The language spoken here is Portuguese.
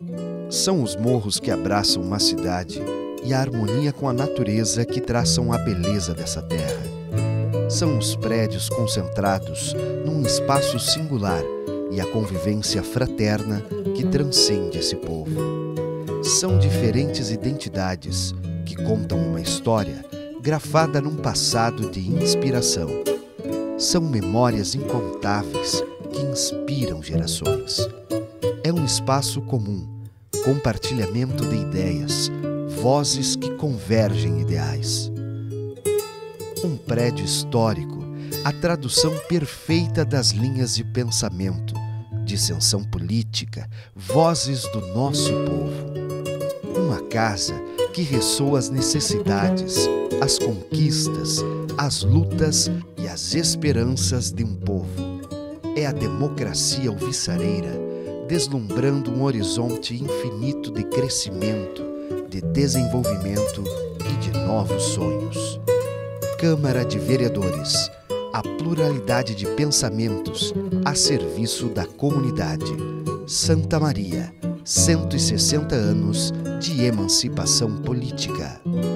São os morros que abraçam uma cidade e a harmonia com a natureza que traçam a beleza dessa terra. São os prédios concentrados num espaço singular e a convivência fraterna que transcende esse povo. São diferentes identidades que contam uma história grafada num passado de inspiração. São memórias incontáveis que inspiram gerações. É um espaço comum, compartilhamento de ideias, vozes que convergem ideais. Um prédio histórico, a tradução perfeita das linhas de pensamento, dissensão política, vozes do nosso povo. Uma casa que ressoa as necessidades, as conquistas, as lutas e as esperanças de um povo. É a democracia alvissareira, deslumbrando um horizonte infinito de crescimento, de desenvolvimento e de novos sonhos. Câmara de Vereadores, a pluralidade de pensamentos a serviço da comunidade. Santa Maria, 160 anos de emancipação política.